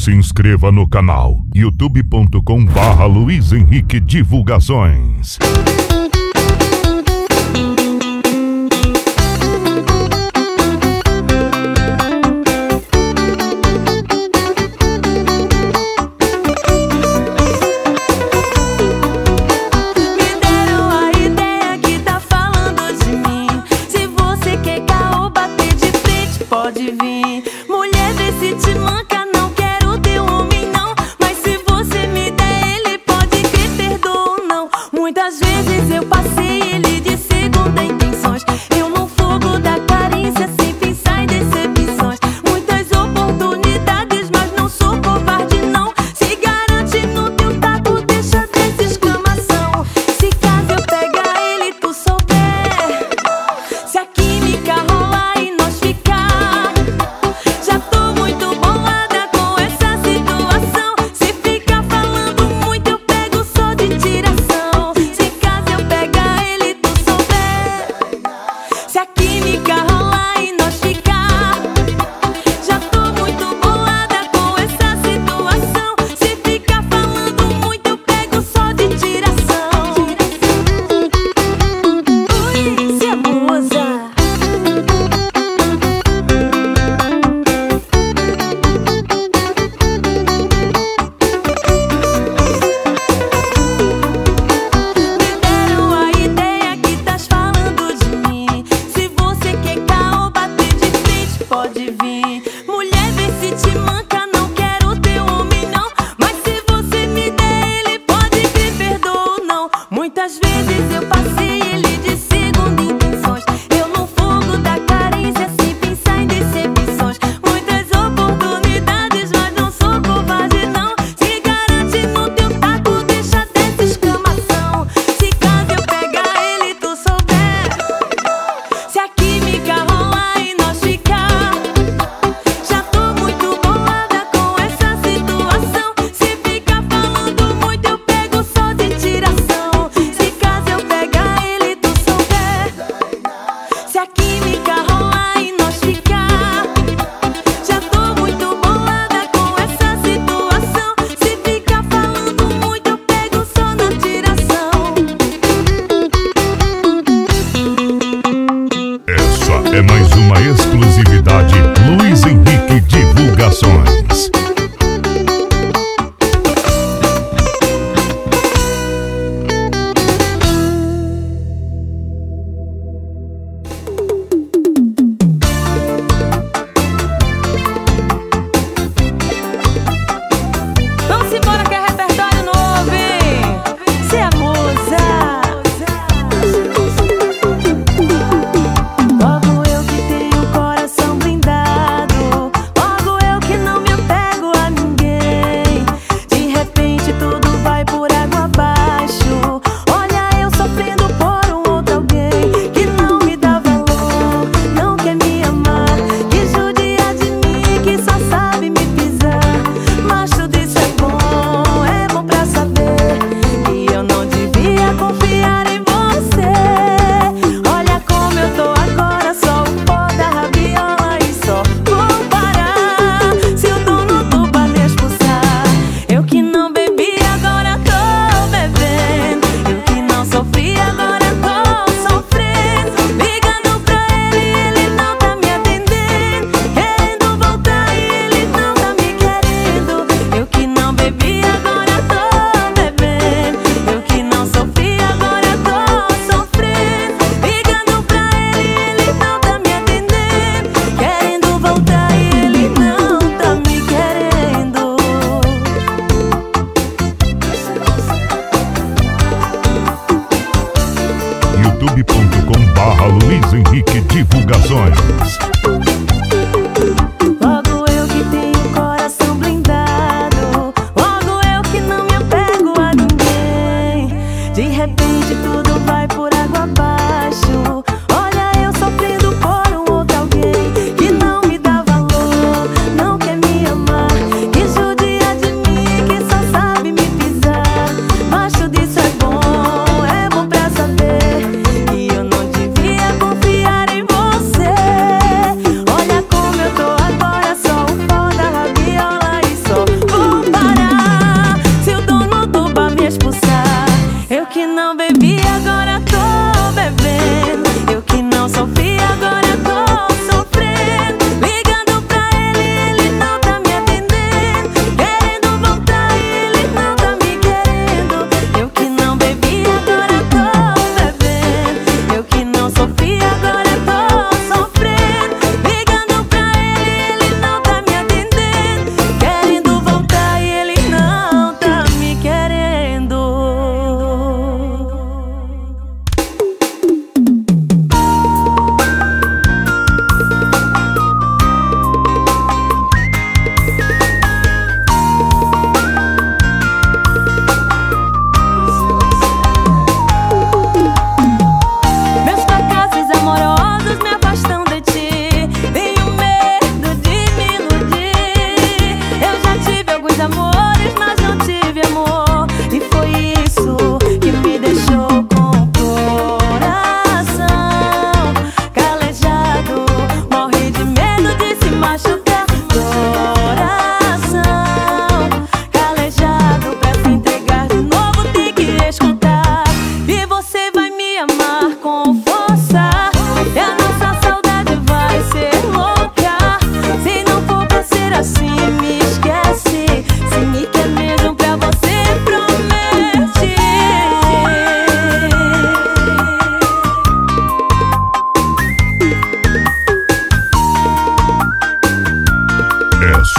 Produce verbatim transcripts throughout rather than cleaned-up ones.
Se inscreva no canal youtube ponto com barra Luiz Henrique Divulgações. Pode vir, mulher, vê se te manca, não quero teu homem não. Mas se você me der ele, pode crer, perdoa ou não. Muitas vezes eu passei ele de segunda intenções. Eu no fogo da carência, sem pensar em decepções. Muitas oportunidades, mas não sou covarde não. Se garante no teu taco, deixa dessa exclamação. Se caso eu pegar ele, tu souber, se a química rolar e nós ficar,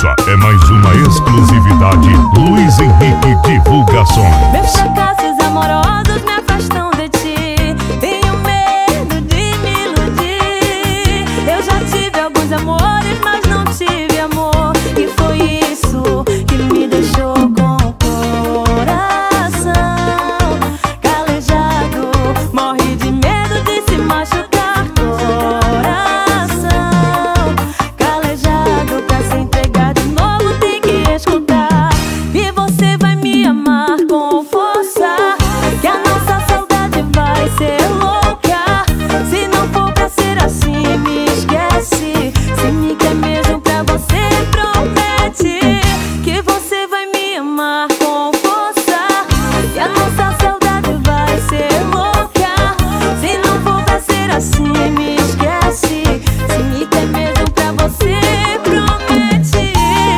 Essa é mais uma exclusividade Luiz Henrique Divulgações. Meus fracassos amorosos me afastam de ti. Tenho medo de me iludir. Eu já tive alguns amores, mas não tive amor. E foi isso que me deixou com o coração calejado. Morre de medo de se machucar. Coração calejado, pra se entregar de novo tem que escutar. E você vai me amar com força, que a nossa saudade vai ser louca. Se não for pra ser assim, me esquece. Se me quer mesmo pra você, promete que você vai me amar com força, que a nossa saudade vai ser louca. Se não for pra ser assim, me esquece. Se me quer mesmo pra você, promete.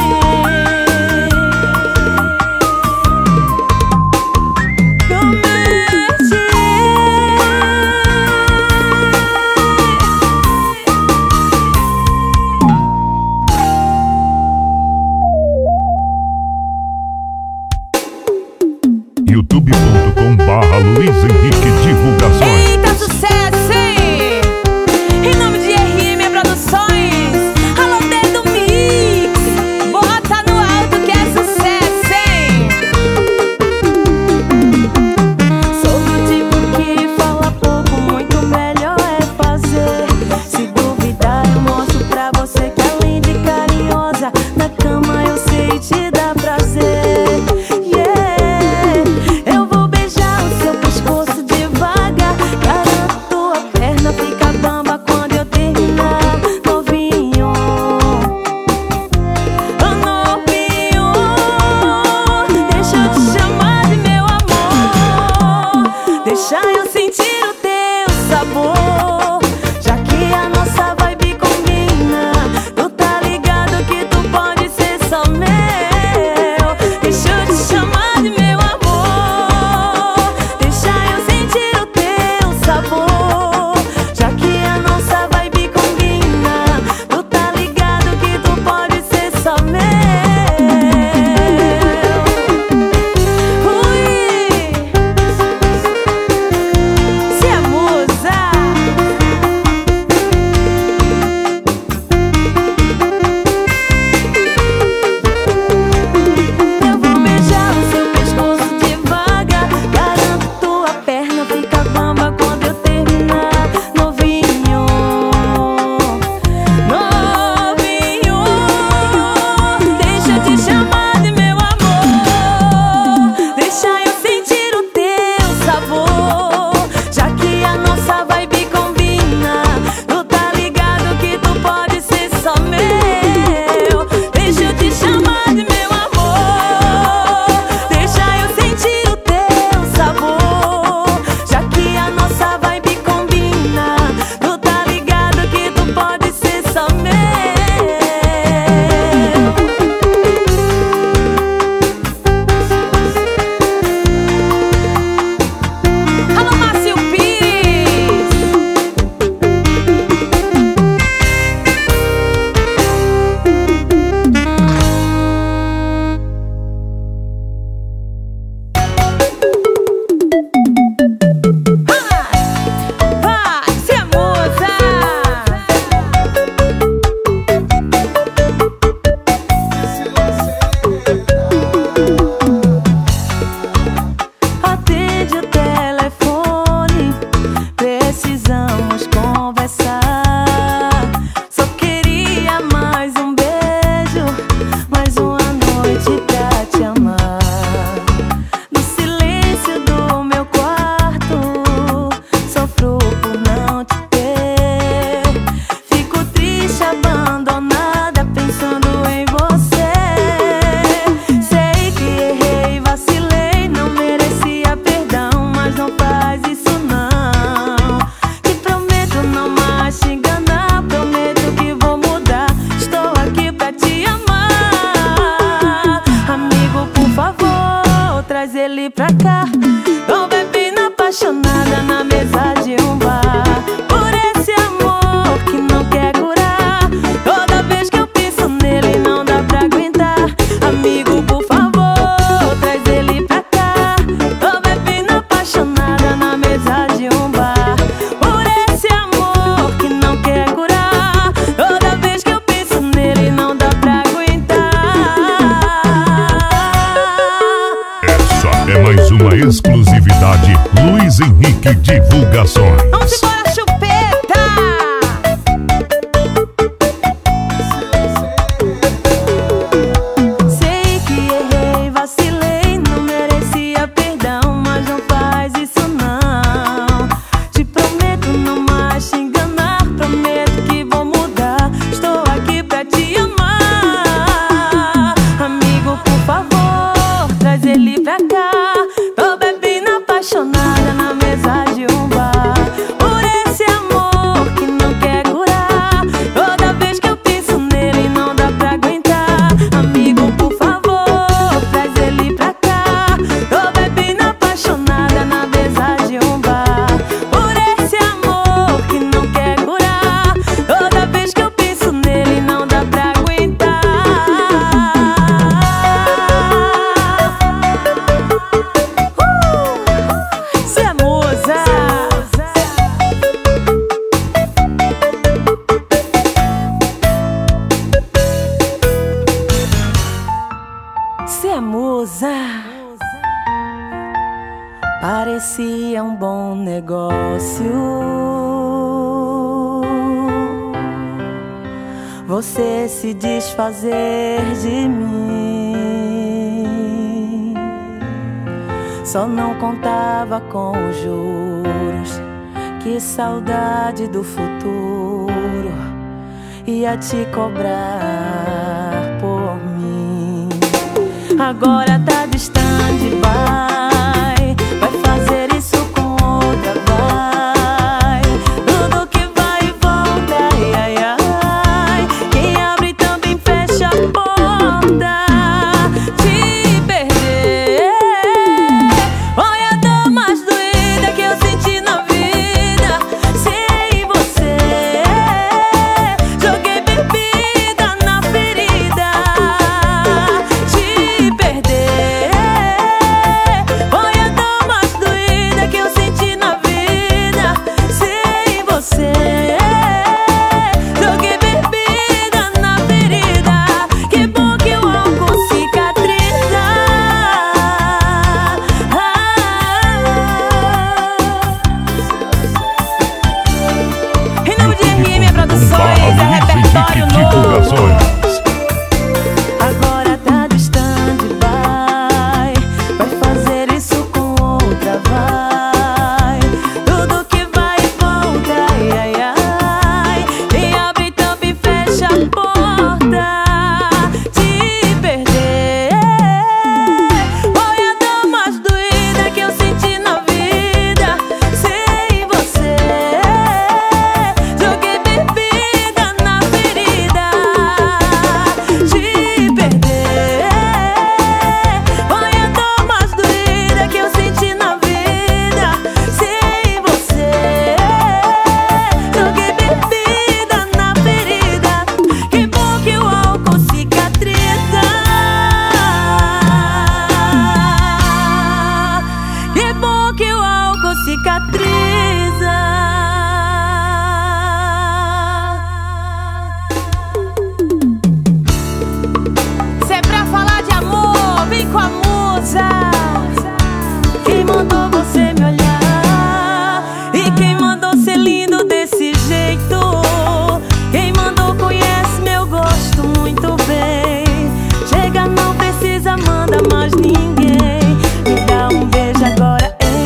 youtube ponto com barra Luiz Henrique Divulgações. Eita, sucesso, hein? Em nome de R M Produções. Alô, Dedo Mix. Bota no alto que é sucesso, hein? Sou do tipo que fala pouco, muito melhor é fazer. Se duvidar eu mostro pra você que além de carinhosa, na cama eu sei te dar prazer. Yeah, eu vou beijar o seu pescoço devagar. Garanto tua perna fica bamba quando eu terminar. Novinho, oh novinho, deixa eu te chamar de meu amor. Deixa eu sentir o teu sabor, já que a nossa vibe combina. Tu tá ligado que tu pode ser só meu. Deixa eu te chamar de meu amor. Deixa eu sentir o teu sabor, já que a nossa vibe combina. Tu tá ligado que tu pode ser só meu. Ui, se é musa. Eu vou beijar o seu pescoço devagar. Garanto tua perna fica bamba quando eu terminar. Novinho, novinho, deixa eu te chamar de meu amor. Deixa eu sentir o teu sabor, já que a nossa vibe combina. Tu tá ligado que tu pode ser só meu. Deixa eu te chamar de meu amor. Deixa eu sentir o teu sabor, já que a nossa vibe combina. Tu tá ligado que tu pode ser só meu. Alô, Márcio Pires. Vai, se é musa. Atende o telefone, precisamos conversar. Só queria mais um beijo, mais uma noite pra te amar. No silêncio do meu quarto, sofro por não te ter. Fico triste, abandonada, pensando em você. Sei que errei, vacilei, não merecia perdão, mas não faz isso não. Te prometo não mais te enganar, prometo que vou mudar. Estou aqui pra te amar. Amigo, por favor, traz ele pra cá. Tô bebendo apaixonada na mesa de um bar, por esse amor que não quer curar. Toda vez que eu penso nele não dá pra aguentar. Luiz Henrique Divulgações. Vamos embora, chupeta! Sei que errei, vacilei, não merecia perdão, mas não faz isso não. Te prometo não mais te enganar, prometo que vou mudar. Estou aqui pra te amar. Amigo, por favor, traz ele pra cá. Tô bebendo apaixonada na mesa de um bar, por esse amor que não quer curar. Toda vez que eu penso nele não dá pra aguentar. Amigo, por favor, traz ele pra cá. Tô bebendo apaixonada na mesa de um bar, por esse amor que não quer curar. Toda vez que eu penso nele não dá pra aguentar. Cê é musa. Cê é musa. Parecia um bom negócio você se desfazer de mim. Só não contava com os juros, que saudade do futuro ia te cobrar por mim. Agora tá distante, vai, vai fazer isso com outra, vai. Tudo que vai e volta, ai, ai, ai. Quem abre também fecha a porta. Te perder foi a dor mais doida que eu senti na vida. Sem você joguei bebida na ferida. Te perder foi a dor mais doida que eu senti na vida. Sem você joguei bebida na ferida. Que bom que o álcool cicatriza. Em nome de R M Produções, é repertório novo. Divulgações. Agora tá distante, vai, vai fazer isso com outra, vai. Tudo que vai e volta, ai, ai, ai. Quem abre tampa e fecha a porta. Te perder foi a dor mais doida que eu senti na vida. Sem você joguei bebida na ferida. Te perder foi a dor mais doida que eu senti na vida. Sem você joguei bebida na ferida. Que bom que o álcool cicatriza. Que bom que o álcool cicatriza. Se é pra falar de amor, vem com a musa. Quem mandou você me olhar? E quem mandou ser lindo desse jeito? Quem mandou conhece meu gosto muito bem. Chega, não precisa, manda mais ninguém. Me dá um beijo agora, ei.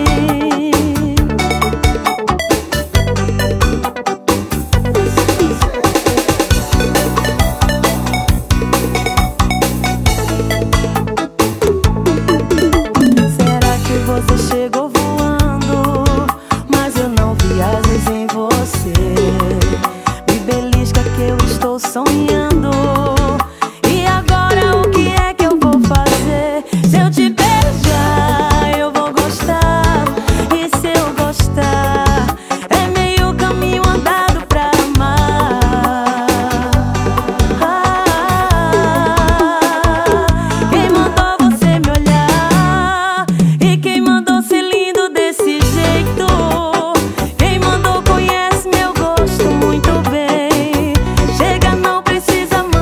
Será que você chegou voando, mas eu não vi asas em você? Me belisca que eu estou sonhando. E agora o que é que eu vou fazer? Se eu te beijar, eu vou gostar. E se eu gostar, é meio caminho andado pra amar. Ah, quem mandou você me olhar? E quem mandou ser lindo desse jeito? Quem mandou conhece meu gosto muito bem. Chega, não precisa,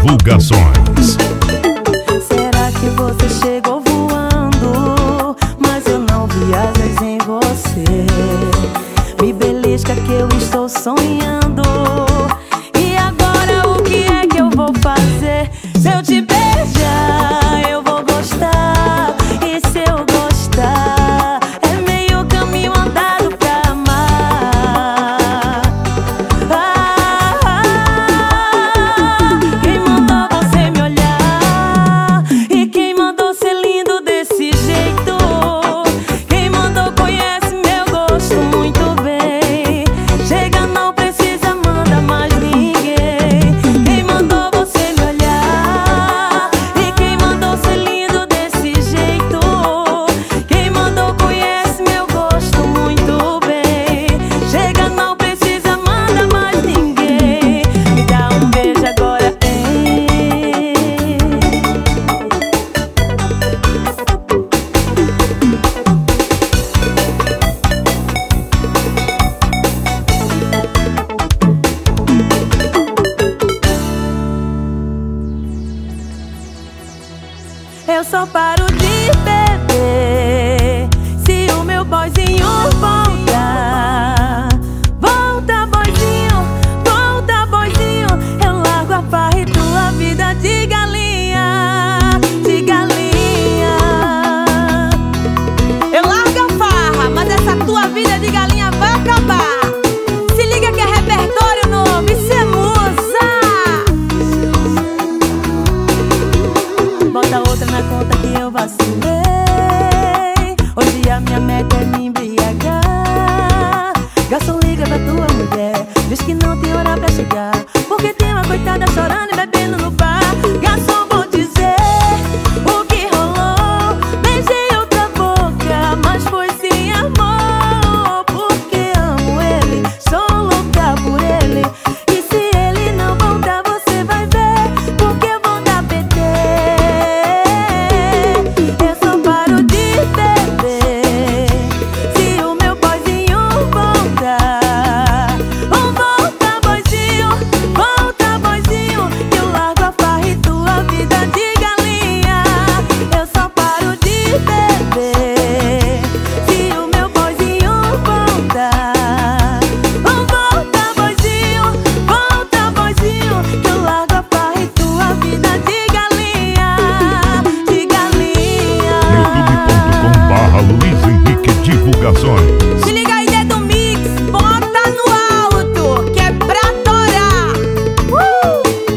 Divulgações. Será que você chegou voando, mas eu não vi asas em você? Me belisca que eu estou sonhando. E agora o que é que eu vou fazer? Se eu te beijar, eu vou gostar. E se eu gostar, é meio caminho andado pra amar. Ah, ah, quem mandou você me olhar? E quem mandou ser lindo desse jeito? Quem mandou conhece meu gosto muito bem. Chega, não precisa, manda mais ninguém. Quem mandou você me olhar? E quem mandou ser lindo desse jeito? Quem mandou conhece meu gosto muito bem. Chega, não precisa, manda mais ninguém. Me dá um beijo agora, hein? Eu só paro de beber se o meu boyzinho voltar. Volta, boyzinho, volta, boyzinho. Eu largo a farra e tua vida de galinha, de galinha. Eu largo a farra, mas essa tua vida de galinha vai acabar. Se liga que é repertório novo, isso é musa. Bota outra na conta que eu vacilei. Hoje a minha meta é me embriagar. Garçom, liga pra tua mulher, diz que não tem hora pra chegar, porque tem uma coitada chorando e bebendo no bar. Garçom, vou dizer o que rolou. Beijei outra boca, mas foi sem amor. Porque amo ele, sou louca por ele. E se ele não voltar, você vai ver, porque eu vou dar P T. Eu só paro de beber se o meu boyzinho voltar. Oh, volta, boyzinho, volta, boyzinho, que eu largo a farra e tua vida de galinha. Eu só paro de beber se o meu boyzinho voltar. Oh, volta, boyzinho, volta, boyzinho, que eu largo a farra e tua vida de galinha, de galinha. youtube ponto com barra Luiz Henrique Divulgações. Se liga aí, dedo mix, bota no alto, que é pra torar. Uh!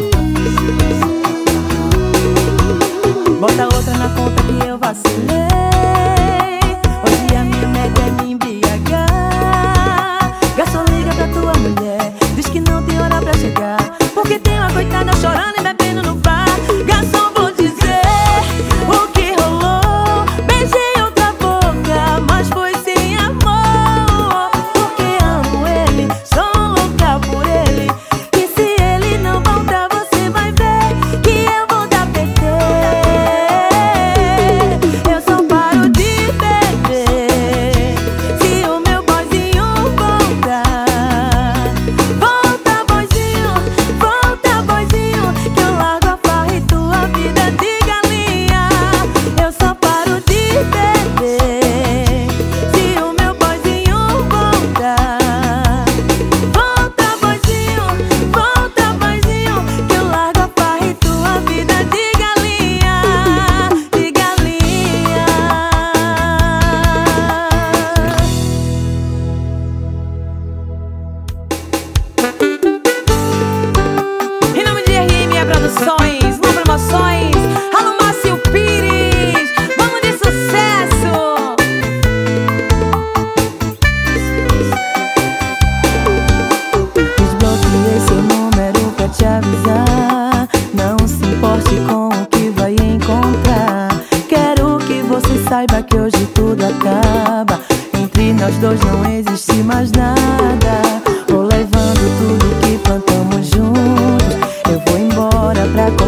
Bota outra na conta que eu vacilei. Hoje a minha meta é me embriagar. Garçom, liga pra tua mulher, diz que não tem hora pra chegar, porque tem uma coitada chorando e bebendo no bar. Garçom, vou dizer o que rolou. Beijei outra boca, mas foi sem amor. Porque amo ele, sou louca por ele. E se ele não voltar, você vai ver que eu vou dar P T. Eu só paro de beber se o meu boyzinho voltar. Volta, boyzinho, volta, boyzinho, que eu largo a farra e tua vida de galinha. Eu só paro de beber se o meu boyzinho voltar. Volta, boyzinho, volta, boyzinho, que eu largo a farra e tua vida de galinha, de galinha. Em nome de R M E Produções, Não Promoções, alô Márcio Pires, vamos de sucesso. Desbloqueei seu número pra te avisar. Não se importe com o que vai encontrar. Quero que você saiba que hoje tudo acaba. Entre nós dois não existe mais nada. Vou levando tudo que plantamos juntos. Eu vou embora pra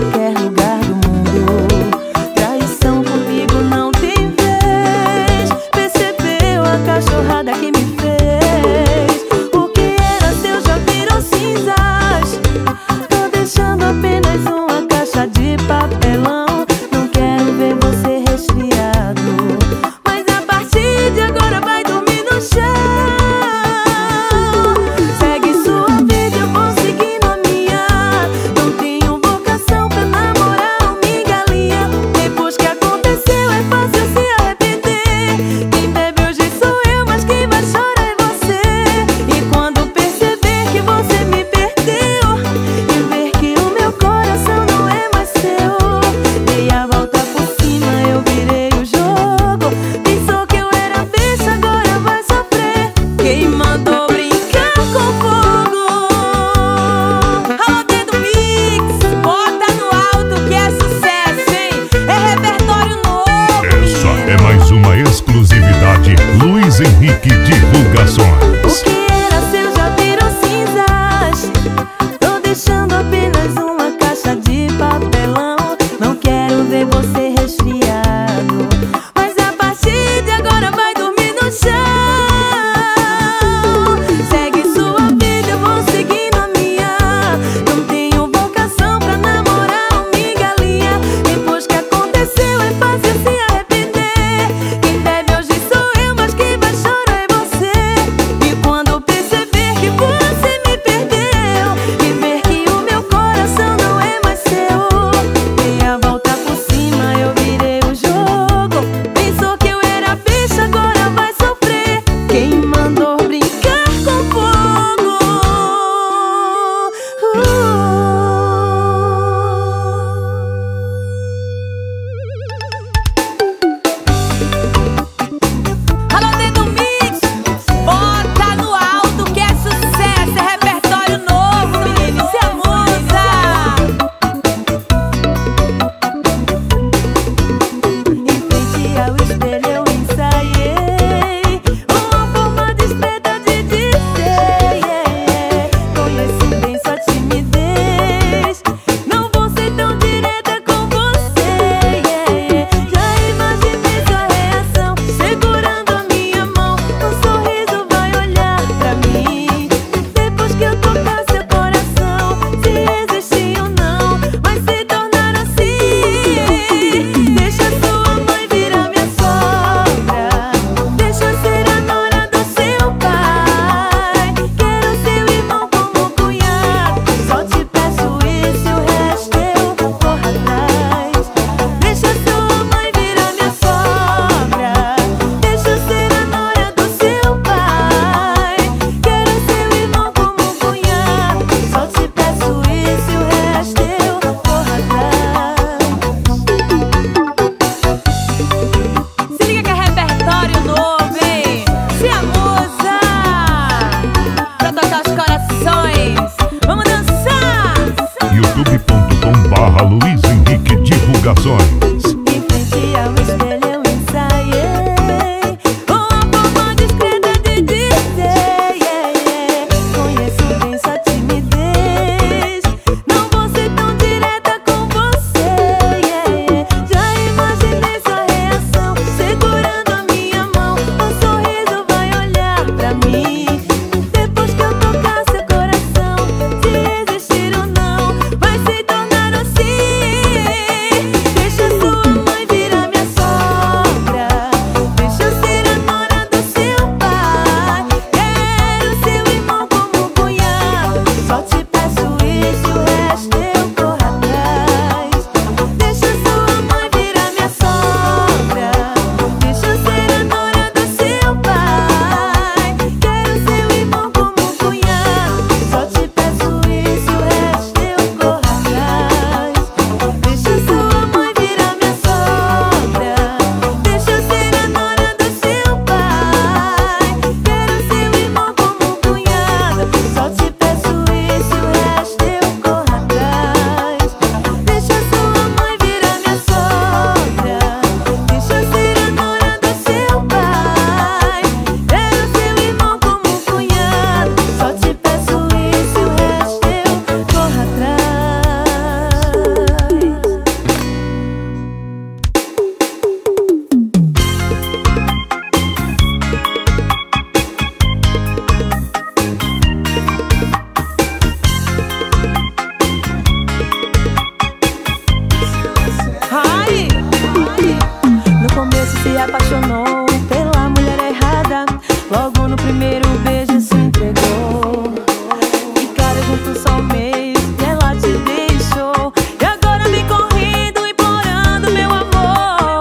começo se apaixonou pela mulher errada. Logo no primeiro beijo se entregou. Ficaram juntos só um mês e ela te deixou. E agora vem correndo, implorando meu amor.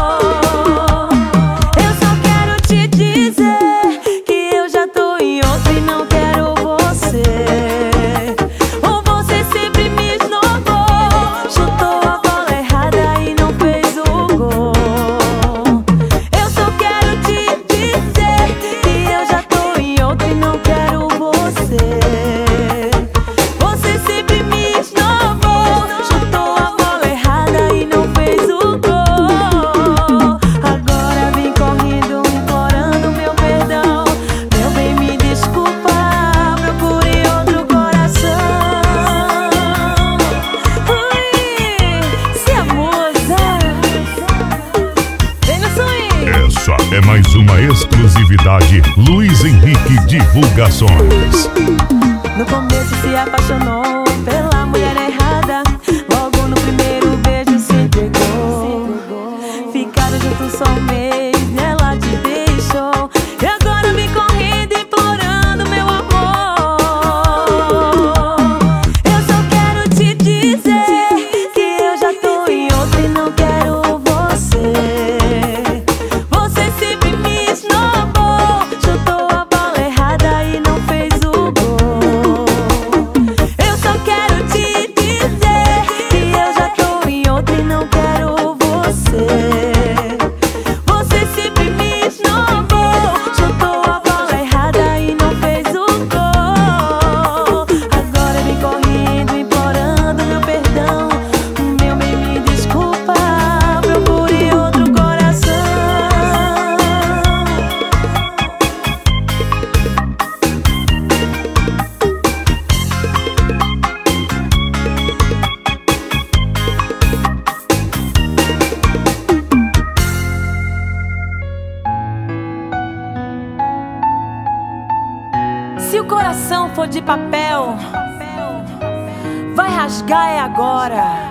Eu só quero te dizer que eu já tô em outra e não quero você. Ou você sempre me esnobou, chutou a bola errada e não fez o gol. Eu só quero te dizer que eu já tô em outra e não quero você. Você sempre me esnobou, chutou a bola errada e não fez o gol. Agora vem correndo, implorando meu perdão. Meu bem, me desculpa, procure outro coração. Ui, se a musa vem no swing. Essa é mais uma exclusividade Luiz Henrique Divulgações. No começo se apaixonou pela mulher errada. Logo no primeiro beijo se entregou. Ficaram juntos só um mês e ela te deixou. E agora vem correndo, implorando meu amor. Eu só quero te dizer que eu já tô em outra e não quero você. Você sempre me esnobou, chutou a bola errada e não fez o gol. Eu só quero te dizer que eu já tô em outra e não quero você. Você sempre me esnobou, chutou a bola errada e não fez o gol. Agora vem correndo, implorando meu perdão. Meu bem, me desculpa, procure outro coração. Se o coração for de papel, vai rasgar é agora.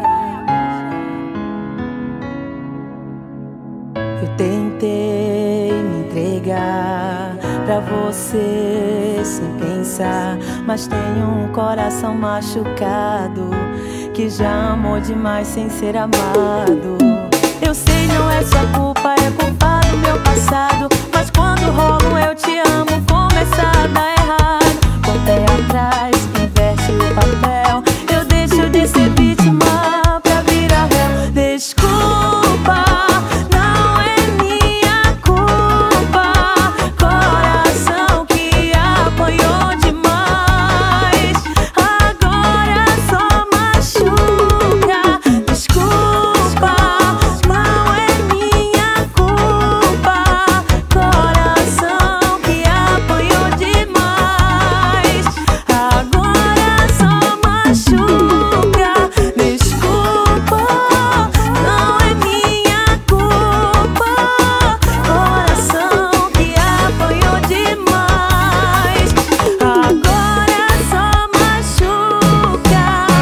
Eu tentei me entregar pra você sem pensar, mas tenho um coração machucado que já amou demais sem ser amado. Eu sei, não é sua culpa, é culpa do meu passado, mas quando rolo eu te amo começa a dar errado. Com o pé atrás, inverte o papel. Eu deixo de ser vítima pra virar réu. Desculpa, não é minha culpa. Coração que apanhou demais, agora só machuca. Desculpa, não é minha culpa. Coração que apanhou demais, agora só machuca. Desculpa, não é minha culpa. Coração que apanhou demais, agora só machuca.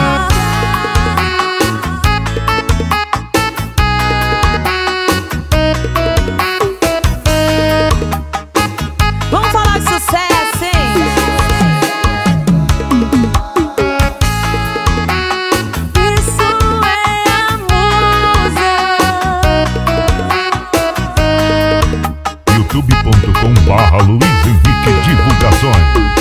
Vamos falar de sucesso, hein? Isso é a musa. youtube ponto com barra Luiz Henrique Divulgações.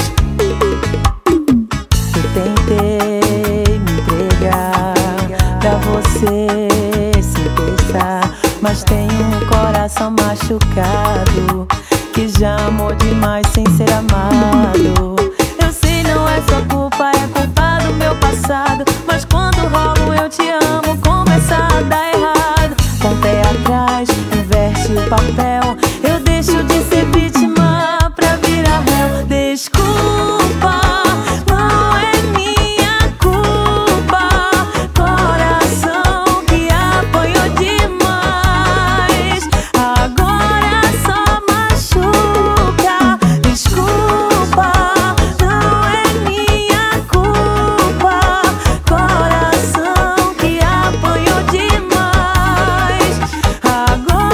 Eu tentei me entregar pra você sem pensar, mas tenho um coração machucado que já amou demais sem ser amado. Eu sei, não é sua culpa, é culpa do meu passado, mas quando rolo eu te amo começa a dar errado. Com o pé atrás, inverte o papel. Eu deixo de ser vítima pra virar réu. Desculpa, não é minha culpa. Coração que apanhou demais, agora só machuca. Desculpa, não é minha culpa. Coração que apanhou demais, agora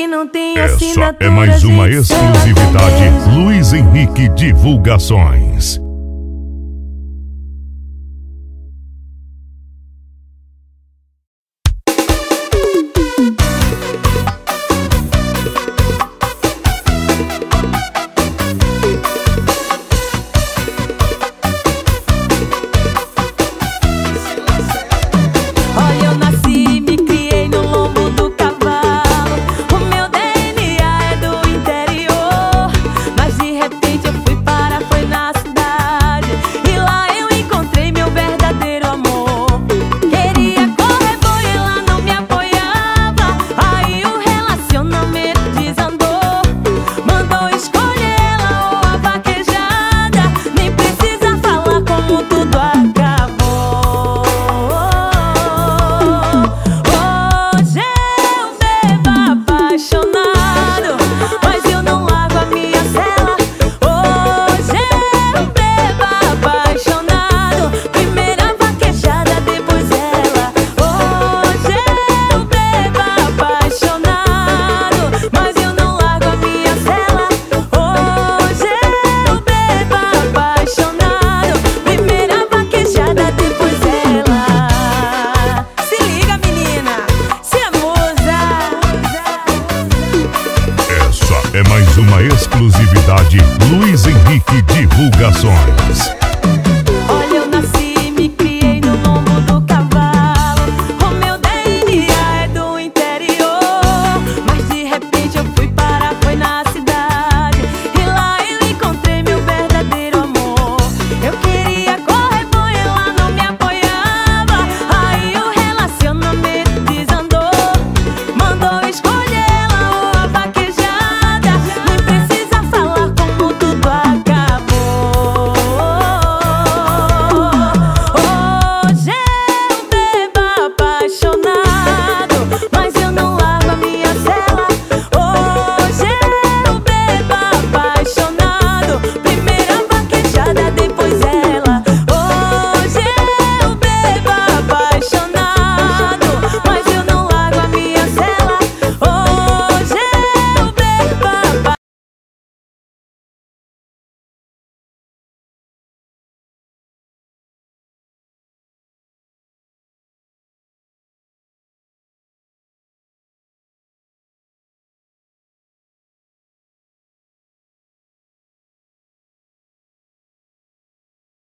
que não tem Essa assinatura. é mais uma exclusividade Luiz Henrique Divulgações. É mais uma exclusividade Luiz Henrique Divulgações.